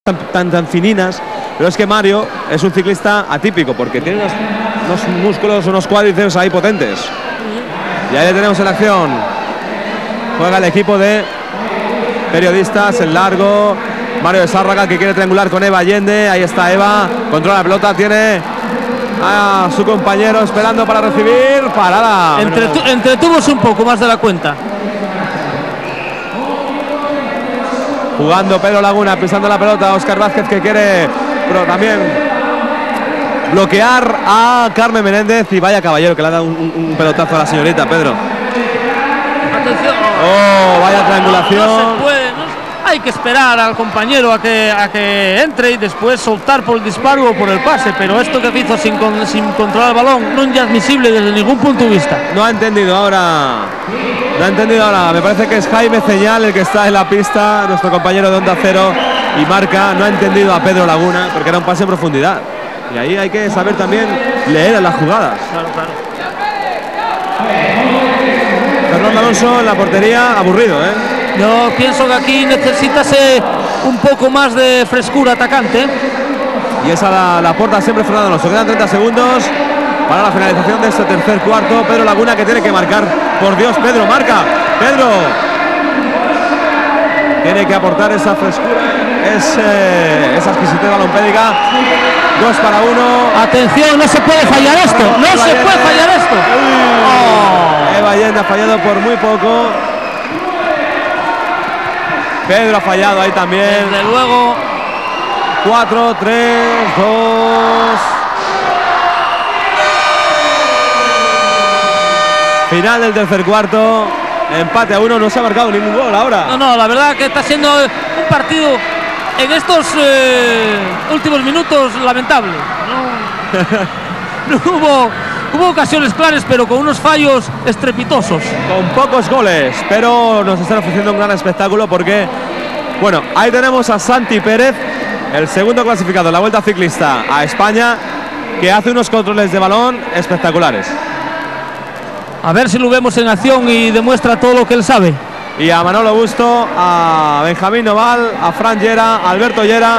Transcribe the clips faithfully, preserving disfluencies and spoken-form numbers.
tan, tan, tan fininas, pero es que Mario es un ciclista atípico porque tiene unos, unos músculos, unos cuádriceps ahí potentes. Y ahí le tenemos en acción. Juega el equipo de periodistas, el largo. Mario de Sárraga que quiere triangular con Eva Allende. Ahí está Eva, controla la pelota, tiene a su compañero esperando para recibir. Parada. Entretu entretuvos un poco más de la cuenta. Jugando Pedro Laguna, pisando la pelota. Óscar Vázquez que quiere, pero también bloquear a Carmen Menéndez. Y vaya caballero que le ha dado un, un, un pelotazo a la señorita, Pedro. Atención. Oh, vaya triangulación. No, no se puede, no, hay que esperar al compañero a que, a que entre y después soltar por el disparo o por el pase. Pero esto que hizo sin, con, sin controlar el balón no es admisible desde ningún punto de vista. No ha entendido ahora. No ha entendido ahora. Me parece que es Jaime Ceñal el que está en la pista, nuestro compañero de Onda Cero, y marca. No ha entendido a Pedro Laguna porque era un pase en profundidad. Y ahí hay que saber también leer las jugadas. Claro, claro. Fernando Alonso en la portería, aburrido, ¿eh? Yo pienso que aquí necesitas eh, un poco más de frescura atacante. Y esa la, la porta siempre Fernando Alonso. Quedan treinta segundos para la finalización de este tercer cuarto. Pedro Laguna que tiene que marcar. Por Dios, Pedro, marca. Pedro tiene que aportar esa frescura, es, eh, esa exquisitez balompédica. Dos para uno. Atención, no se puede fallar esto. No Eva se puede fallar esto. Oh. Eva Allende ha fallado por muy poco. Pedro ha fallado ahí también. Desde luego. cuatro, tres, dos. Final del tercer cuarto. Empate a uno. No se ha marcado ningún gol ahora. No, no, la verdad que está siendo un partido en estos eh, últimos minutos lamentable. No, no hubo, hubo ocasiones claras, pero con unos fallos estrepitosos. Con pocos goles, pero nos están ofreciendo un gran espectáculo porque, bueno, ahí tenemos a Santi Pérez, el segundo clasificado en la Vuelta Ciclista a España, que hace unos controles de balón espectaculares. A ver si lo vemos en acción y demuestra todo lo que él sabe. Y a Manolo Busto, a Benjamín Noval, a Fran Llera, a Alberto Llera.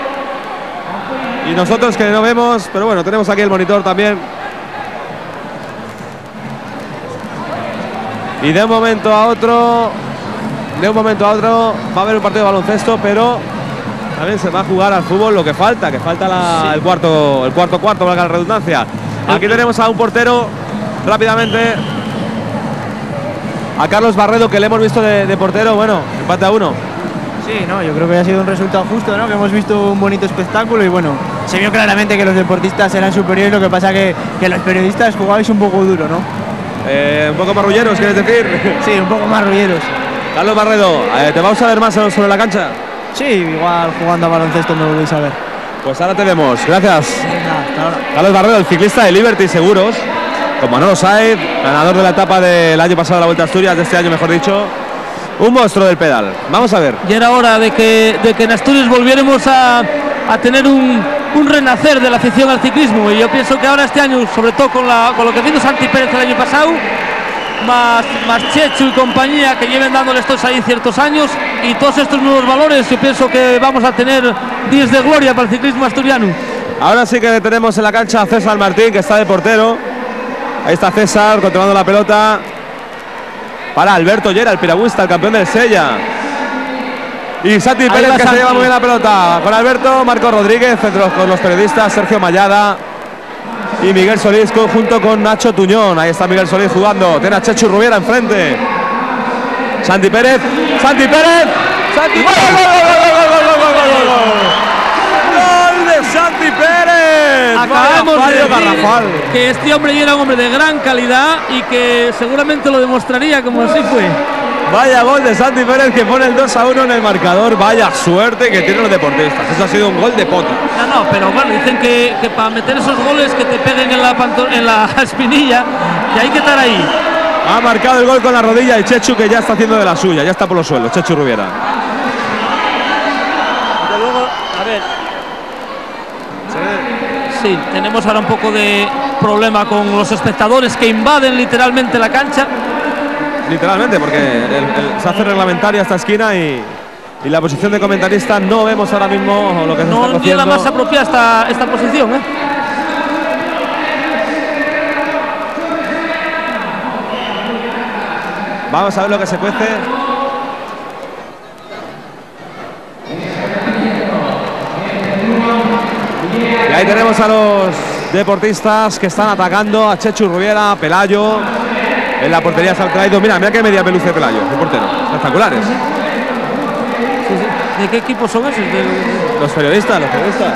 Y nosotros que no vemos, pero bueno, tenemos aquí el monitor también. Y de un momento a otro, de un momento a otro, va a haber un partido de baloncesto, pero también se va a jugar al fútbol lo que falta, que falta la, sí. el cuarto, el cuarto cuarto, valga la redundancia. Aquí tenemos a un portero, rápidamente, a Carlos Barredo, que le hemos visto de, de portero. Bueno, empate a uno. Sí, no, yo creo que ha sido un resultado justo, ¿no? Que hemos visto un bonito espectáculo y bueno, se vio claramente que los deportistas eran superiores, lo que pasa que, que los periodistas jugabais un poco duro, ¿no? Eh, un poco más rulleros, ¿quieres decir? Sí, un poco más rulleros. Carlos Barredo, eh, ¿te vamos a ver más sobre la cancha? Sí, igual jugando a baloncesto me volvéis a ver. Pues ahora te vemos, gracias. Sí, nada, hasta ahora. Carlos Barredo, el ciclista de Liberty Seguros, con Manolo Saez, ganador de la etapa del año pasado de la Vuelta a Asturias, de este año mejor dicho. Un monstruo del pedal. Vamos a ver. Ya era hora de que, de que en Asturias volviéramos a, a tener un, un renacer de la afición al ciclismo. Y yo pienso que ahora este año, sobre todo con, la, con lo que hizo Santi Pérez el año pasado, más, más Chechu y compañía que lleven dándole estos ahí ciertos años, y todos estos nuevos valores, yo pienso que vamos a tener días de gloria para el ciclismo asturiano. Ahora sí que tenemos en la cancha a César Martín, que está de portero. Ahí está César controlando la pelota para Alberto Llera, el piragüista, el campeón del Sella. Y Santi Ahí Pérez, que Santi. se lleva muy bien la pelota con Alberto. Marco Rodríguez, con los periodistas Sergio Mayada y Miguel Solís junto con Nacho Tuñón. Ahí está Miguel Solís jugando. Tiene a Chechu Rubiera enfrente. Santi Pérez, Santi Pérez, Santi Pérez. ¡Gol, gol, gol, gol, gol, gol, gol, gol! ¡Gol de Santi Pérez! Acabamos de decir que este hombre era un hombre de gran calidad y que seguramente lo demostraría como así fue. Vaya gol de Santi Pérez, que pone el dos a uno en el marcador. Vaya suerte que tienen los deportistas. Eso ha sido un gol de pota. No, no, pero bueno, dicen que, que para meter esos goles que te peguen en la, en la espinilla, que hay que estar ahí. Ha marcado el gol con la rodilla y Chechu, que ya está haciendo de la suya, ya está por los suelos, Chechu Rubiera. De luego, a ver. Sí, tenemos ahora un poco de problema con los espectadores que invaden literalmente la cancha. Literalmente, porque el, el, se hace reglamentaria esta esquina y Y la posición de comentarista no vemos ahora mismo lo que se no, está cociendo. No es la más apropiada esta, esta posición, ¿eh? Vamos a ver lo que se cuece. Y ahí tenemos a los deportistas que están atacando, a Chechu Rubiera, a Pelayo. En la portería se ha traído. Mira, mira qué media peluce de Pelayo, el portero. Espectaculares. Sí, sí. ¿De qué equipo son esos? De... Los periodistas, los periodistas.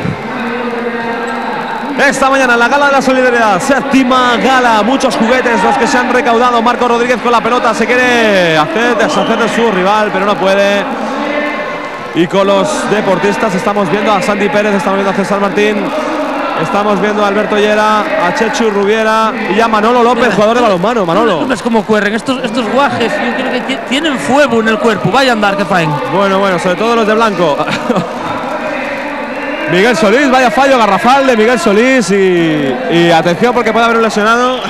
Esta mañana en la Gala de la Solidaridad, séptima gala, muchos juguetes los que se han recaudado. Marco Rodríguez con la pelota, se quiere hacer deshacer de su rival, pero no puede. Y con los deportistas estamos viendo a Santi Pérez, estamos viendo a César Martín, estamos viendo a Alberto Llera, a Chechu Rubiera y a Manolo López, jugador de balonmano. Manolo. ¿No ves cómo corren? Estos, estos guajes, yo creo que tienen fuego en el cuerpo. Vaya a andar, que faen. Bueno, bueno, sobre todo los de blanco. Miguel Solís, vaya fallo garrafal de Miguel Solís y, y atención porque puede haber un lesionado.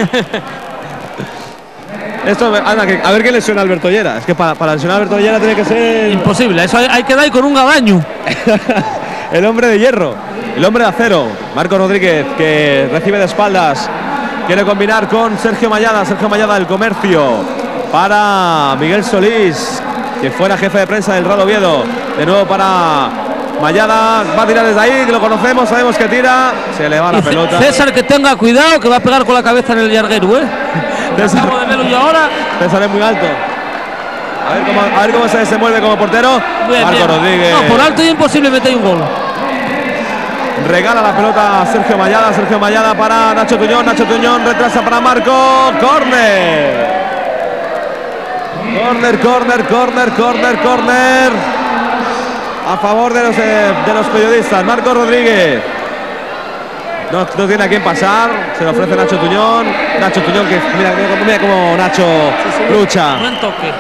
Esto, anda, que, a ver qué lesiona Alberto Llera. Es que para, para lesionar a Alberto Llera tiene que ser imposible. Eso hay, hay que dar ahí con un gabaño. El hombre de hierro, el hombre de acero. Marco Rodríguez, que recibe de espaldas, quiere combinar con Sergio Mayada. Sergio Mayada del Comercio para Miguel Solís, que fuera jefe de prensa del Real Oviedo. De nuevo para Mayada, va a tirar desde ahí, que lo conocemos, sabemos que tira, se le va la pelota. César, que tenga cuidado, que va a pegar con la cabeza en el larguero, ¿eh? César, acabo de verlo yo ahora. César es muy alto. A ver cómo, a ver cómo se desenvuelve como portero. Bien, Marco bien. Rodríguez. No, por alto y imposible meter un gol. Regala la pelota a Sergio Mayada, Sergio Mayada para Nacho Tuñón, Nacho Tuñón retrasa para Marco, córner. Córner, córner, córner, córner, córner. A favor de los, eh, de los periodistas. Marco Rodríguez no, no tiene a quién pasar, se le ofrece Nacho Tuñón. Nacho Tuñón, que mira, mira cómo Nacho sí, sí, lucha. Buen toque.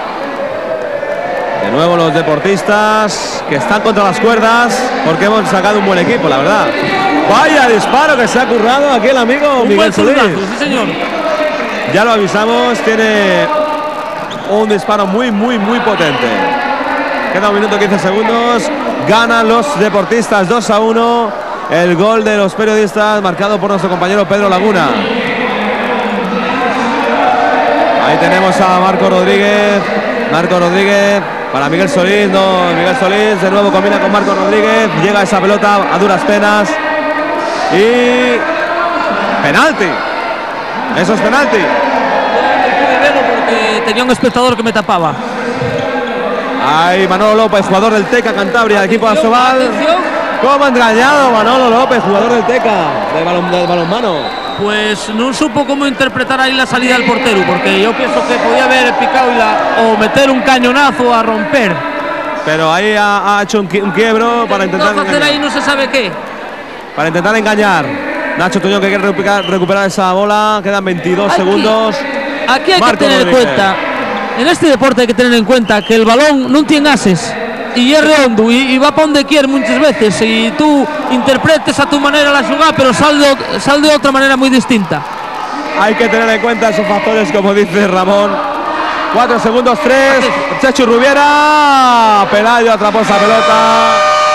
De nuevo los deportistas que están contra las cuerdas, porque hemos sacado un buen equipo, la verdad. Vaya disparo que se ha currado aquí el amigo un Miguel Solís. Sí, señor. Ya lo avisamos, tiene un disparo muy, muy, muy potente. Queda un minuto quince segundos. Ganan los deportistas dos a uno. El gol de los periodistas marcado por nuestro compañero Pedro Laguna. Ahí tenemos a Marco Rodríguez. Marco Rodríguez para Miguel Solís. No, Miguel Solís de nuevo combina con Marco Rodríguez. Llega esa pelota a duras penas. Y penalti. Eso es penalti. No pude verlo porque tenía un espectador que me tapaba. Ahí Manolo López, jugador del Teca Cantabria, equipo de Asobal. Atención. ¿Cómo ha engañado Manolo López, jugador del Teca, del, balon, del balonmano? Pues no supo cómo interpretar ahí la salida del portero, porque yo pienso que podía haber picado y la, o meter un cañonazo a romper. Pero ahí ha, ha hecho un, un quiebro para intentar hacer engañar. ahí no se sabe qué. Para intentar engañar. Nacho Tuñón, que quiere recuperar, recuperar esa bola, quedan veintidós aquí, segundos. Aquí hay Marco que tener Rodríguez. en cuenta, en este deporte hay que tener en cuenta que el balón no tiene ases y es redondo y, y va para donde quiere muchas veces y tú interpretes a tu manera la jugada, pero sal de, sal de otra manera muy distinta. Hay que tener en cuenta esos factores, como dice Ramón. Cuatro segundos, tres. Chechu Rubiera. Pelayo atrapó esa pelota.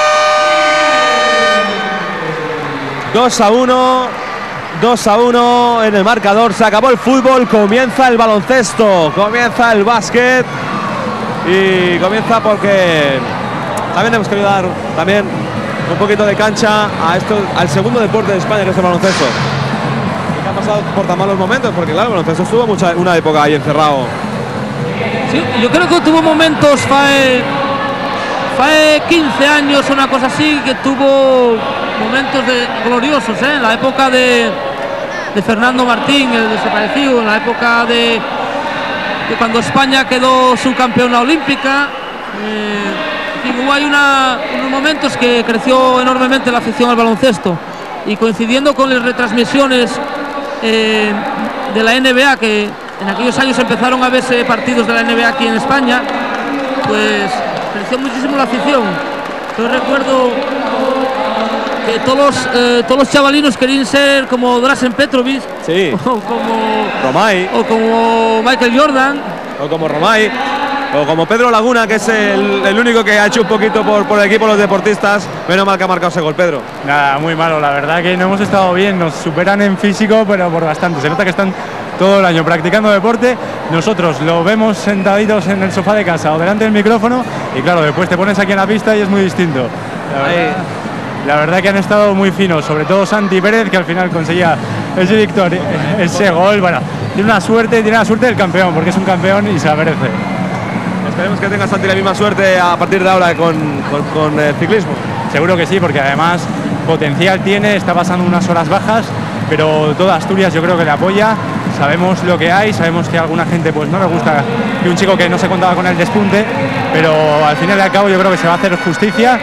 dos a uno. dos a uno en el marcador. Se acabó el fútbol. Comienza el baloncesto. Comienza el básquet. Y comienza porque también hemos querido dar también un poquito de cancha a esto, al segundo deporte de España, que es el baloncesto. Que ha pasado por tan malos momentos, porque claro, el baloncesto estuvo mucha, una época ahí encerrado. Sí, yo creo que tuvo momentos, fae, fae quince años, una cosa así, que tuvo momentos de, gloriosos, ¿eh? En la época de, de Fernando Martín, el desaparecido, en la época de, de cuando España quedó subcampeona olímpica. Eh, en fin, hubo hay una, unos momentos que creció enormemente la afición al baloncesto, y coincidiendo con las retransmisiones eh, de la N B A, que en aquellos años empezaron a verse partidos de la N B A aquí en España, pues creció muchísimo la afición. Yo recuerdo que todos los, eh, todos los chavalinos querían ser como Drazen Petrovic, sí, o como Romay, o como Michael Jordan, o como Romay. O como Pedro Laguna, que es el, el único que ha hecho un poquito por, por el equipo, los deportistas. Menos mal que ha marcado ese gol, Pedro. Nada, muy malo, la verdad que no hemos estado bien. Nos superan en físico, pero por bastante. Se nota que están todo el año practicando deporte. Nosotros lo vemos sentaditos en el sofá de casa o delante del micrófono. Y claro, después te pones aquí en la pista y es muy distinto. La verdad, la verdad que han estado muy finos, sobre todo Santi Pérez, que al final conseguía ese victoria, ese gol. Bueno, tiene una suerte, tiene la suerte del campeón, porque es un campeón y se la merece. Esperemos que tenga Santi la misma suerte a partir de ahora con, con, con el ciclismo. Seguro que sí, porque además potencial tiene, está pasando unas horas bajas, pero toda Asturias yo creo que le apoya. Sabemos lo que hay, sabemos que a alguna gente pues no le gusta que un chico que no se contaba con el despunte, pero al final y al cabo yo creo que se va a hacer justicia.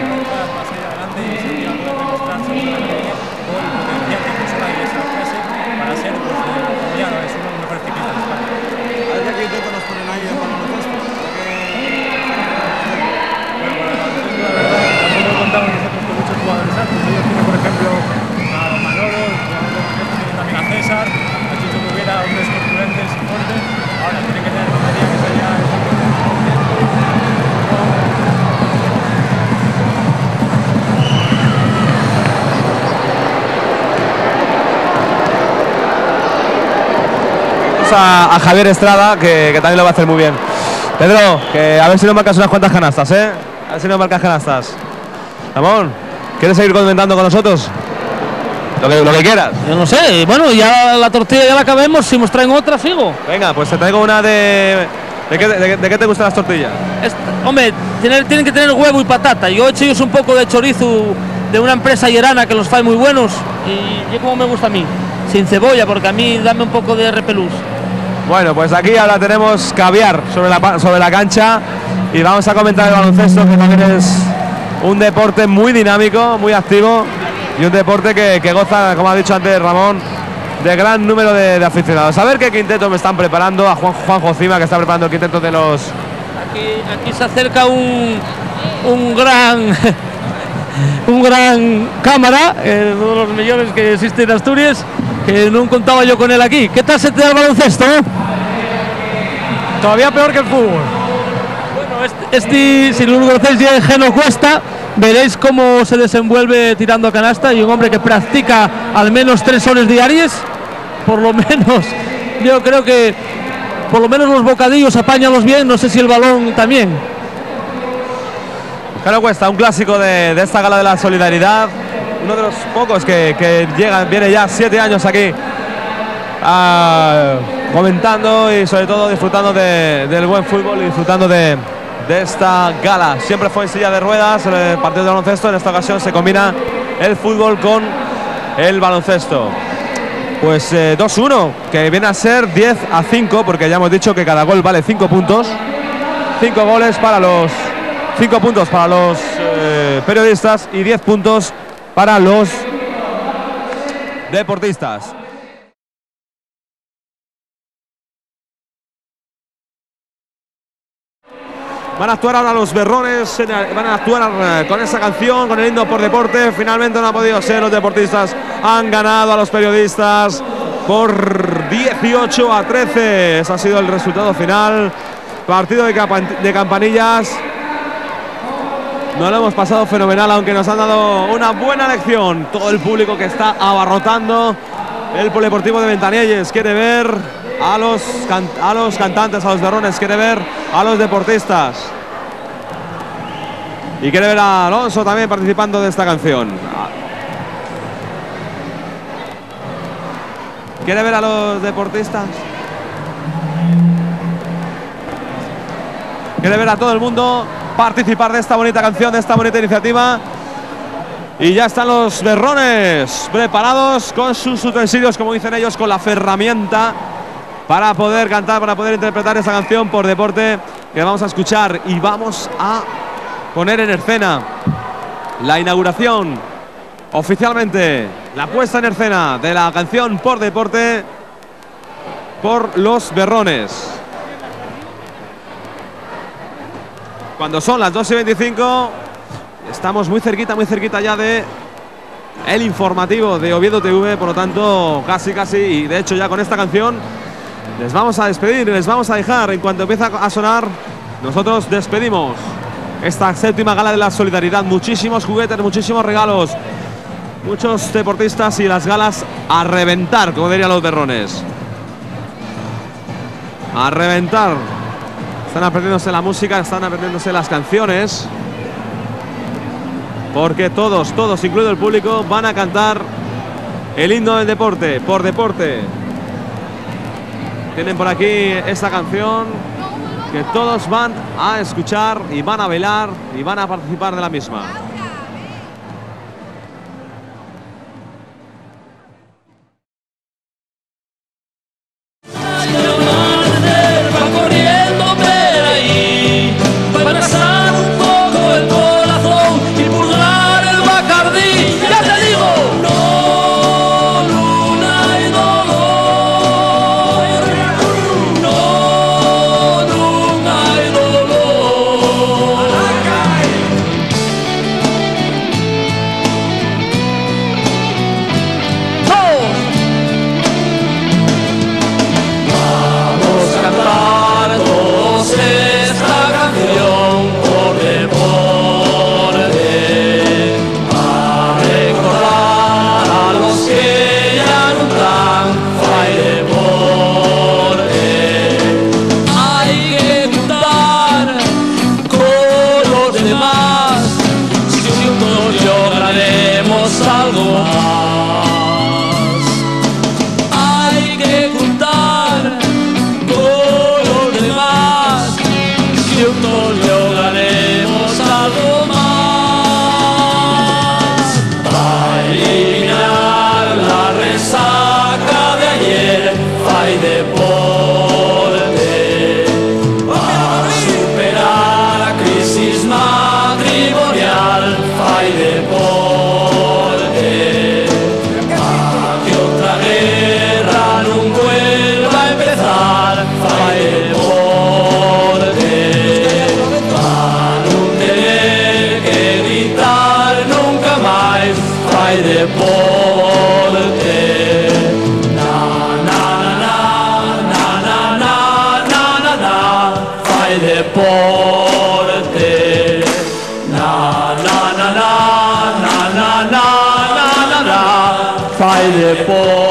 A, a Javier Estrada, que, que también lo va a hacer muy bien. Pedro, que a ver si nos marcas unas cuantas canastas, ¿eh? A ver si nos marcas canastas. Ramón, ¿quieres seguir comentando con nosotros? Lo que, lo que quieras. Yo no sé, bueno, ya la tortilla ya la acabemos, si nos traen otra, sigo. Venga, pues te traigo una de... ¿De qué, de, de qué te gustan las tortillas? Este, hombre, tienen, tienen que tener huevo y patata. Yo he hecho ellos un poco de chorizo de una empresa llerana que los fae muy buenos. Y yo como me gusta a mí, sin cebolla, porque a mí dame un poco de repelús. Bueno, pues aquí ahora tenemos caviar sobre la, sobre la cancha y vamos a comentar el baloncesto, que también es un deporte muy dinámico, muy activo y un deporte que, que goza, como ha dicho antes Ramón, de gran número de, de aficionados. A ver qué quinteto me están preparando, a Juan, Juanjo Cima, que está preparando el quinteto de los... Aquí, aquí se acerca un, un gran... un gran cámara, eh, uno de los millones que existe en Asturias, que no contaba yo con él aquí. ¿Qué tal se te da el baloncesto? Todavía peor que el fútbol. Bueno, este, este si lo conocéis ya en Geno Cuesta, veréis cómo se desenvuelve tirando a canasta, y un hombre que practica al menos tres horas diarias, por lo menos. Yo creo que por lo menos los bocadillos apáñalos bien, no sé si el balón también. Geno Cuesta, un clásico de, de esta gala de la solidaridad, uno de los pocos que, que llega, viene ya siete años aquí uh, comentando y sobre todo disfrutando de, del buen fútbol y disfrutando de, de esta gala. Siempre fue en silla de ruedas el partido de baloncesto, en esta ocasión se combina el fútbol con el baloncesto. Pues eh, dos uno, que viene a ser diez a cinco, porque ya hemos dicho que cada gol vale cinco puntos. cinco goles para los... cinco puntos para los eh, periodistas y diez puntos para los deportistas. Van a actuar ahora los berrones, van a actuar eh, con esa canción, con el himno por deporte. Finalmente no ha podido ser, los deportistas han ganado a los periodistas por dieciocho a trece. Ese ha sido el resultado final. Partido de, de campanillas. Nos lo hemos pasado fenomenal, aunque nos han dado una buena lección. Todo el público que está abarrotando el Polideportivo de Ventanielles quiere ver a los, can a los cantantes, a los berrones, quiere ver a los deportistas. Y quiere ver a Alonso también participando de esta canción. ¿Quiere ver a los deportistas? ¿Quiere ver a todo el mundo participar de esta bonita canción, de esta bonita iniciativa? Y ya están los berrones preparados con sus utensilios, como dicen ellos, con la ferramienta para poder cantar, para poder interpretar esta canción por deporte que vamos a escuchar. Y vamos a poner en escena la inauguración, oficialmente, la puesta en escena de la canción por deporte por los berrones. Cuando son las dos y veinticinco, estamos muy cerquita, muy cerquita ya de el informativo de Oviedo T V, por lo tanto, casi, casi, y de hecho ya con esta canción les vamos a despedir, les vamos a dejar en cuanto empieza a sonar nosotros despedimos esta séptima gala de la solidaridad. Muchísimos juguetes, muchísimos regalos, muchos deportistas y las galas a reventar, como dirían los berrones. A reventar. Están aprendiéndose la música, están aprendiéndose las canciones. Porque todos, todos, incluido el público, van a cantar el himno del deporte, por deporte. Tienen por aquí esta canción que todos van a escuchar y van a bailar y van a participar de la misma. Deporte.